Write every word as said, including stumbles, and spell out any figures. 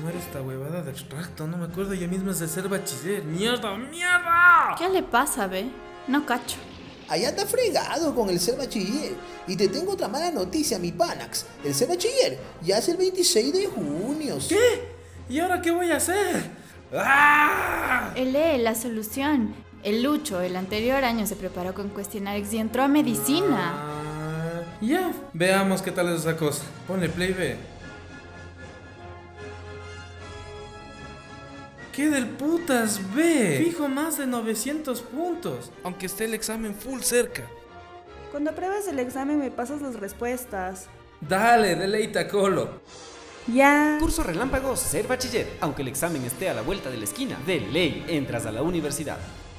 ¿Cómo era esta huevada de extracto? No me acuerdo, ya mismo es de ser bachiller. ¡Mierda, mierda! ¿Qué le pasa, ve? No cacho. Allá está fregado con el ser bachiller. Y te tengo otra mala noticia, mi Panax. El ser bachiller ya es el veintiséis de junio. ¿Qué? ¿Y ahora qué voy a hacer? ¡Ah! Él lee la solución. El Lucho, el anterior año, se preparó con cuestionarios y entró a medicina. Ah, ya, veamos qué tal es esa cosa. Ponle play, ve. ¿Qué del putas, ve? Fijo más de novecientos puntos, aunque esté el examen full cerca. Cuando apruebes el examen me pasas las respuestas. Dale, deleita, Colo. Ya. Curso relámpago Ser Bachiller. Aunque el examen esté a la vuelta de la esquina, de ley entras a la universidad.